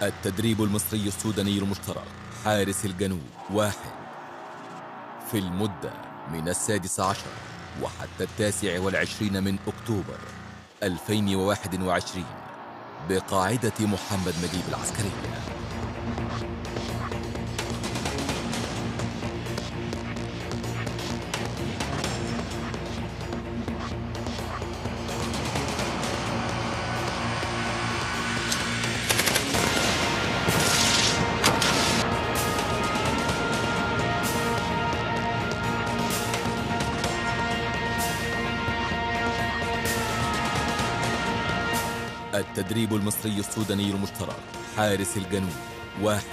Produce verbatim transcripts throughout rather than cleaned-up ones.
التدريب المصري السوداني المشترك حارس الجنوب واحد في المدة من السادس عشر وحتى التاسع والعشرين من أكتوبر ألفين وواحد وعشرين بقاعدة محمد نجيب العسكرية. التدريب المصري السوداني المشترك حارس الجنوب واحد.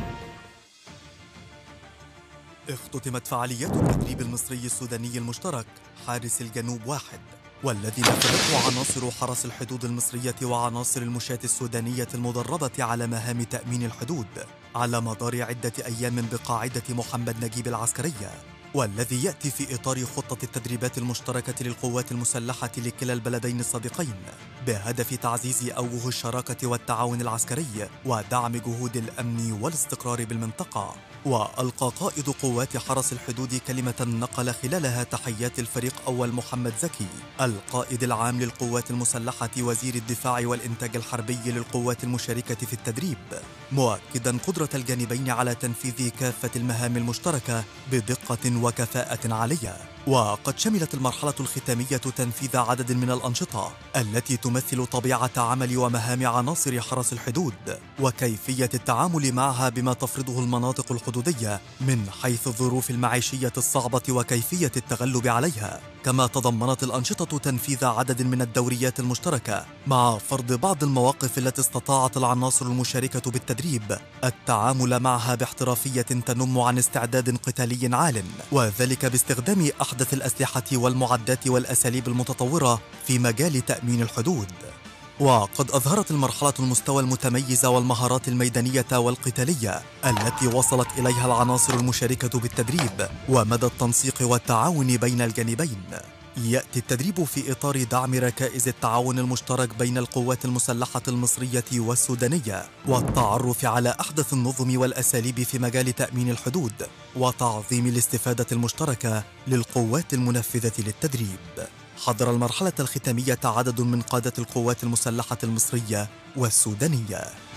اختتمت فعاليات التدريب المصري السوداني المشترك حارس الجنوب واحد، والذي نفذته عناصر حرس الحدود المصرية وعناصر المشاة السودانية المدربة على مهام تأمين الحدود على مدار عدة أيام بقاعدة محمد نجيب العسكرية، والذي يأتي في إطار خطة التدريبات المشتركة للقوات المسلحة لكلا البلدين السابقين بهدف تعزيز أوجه الشراكة والتعاون العسكري ودعم جهود الأمن والاستقرار بالمنطقة. وألقى قائد قوات حرس الحدود كلمة نقل خلالها تحيات الفريق أول محمد زكي القائد العام للقوات المسلحة وزير الدفاع والإنتاج الحربي للقوات المشاركة في التدريب، مؤكدا قدرة الجانبين على تنفيذ كافة المهام المشتركة بدقة وكفاءة عالية. وقد شملت المرحلة الختامية تنفيذ عدد من الأنشطة التي تمثل طبيعة عمل ومهام عناصر حرس الحدود وكيفية التعامل معها بما تفرضه المناطق الحدودية من حيث الظروف المعيشية الصعبة وكيفية التغلب عليها. كما تضمنت الأنشطة تنفيذ عدد من الدوريات المشتركة مع فرض بعض المواقف التي استطاعت العناصر المشاركة بالتدريب التعامل معها باحترافية تنم عن استعداد قتالي عال، وذلك باستخدام أحدث الأسلحة والمعدات والأساليب المتطورة في مجال تأمين الحدود. وقد أظهرت المرحلة المستوى المتميز والمهارات الميدانية والقتالية التي وصلت إليها العناصر المشاركة بالتدريب ومدى التنسيق والتعاون بين الجانبين. يأتي التدريب في إطار دعم ركائز التعاون المشترك بين القوات المسلحة المصرية والسودانية والتعرف على أحدث النظم والأساليب في مجال تأمين الحدود وتعظيم الاستفادة المشتركة للقوات المنفذة للتدريب. حضر المرحلة الختامية عدد من قادة القوات المسلحة المصرية والسودانية.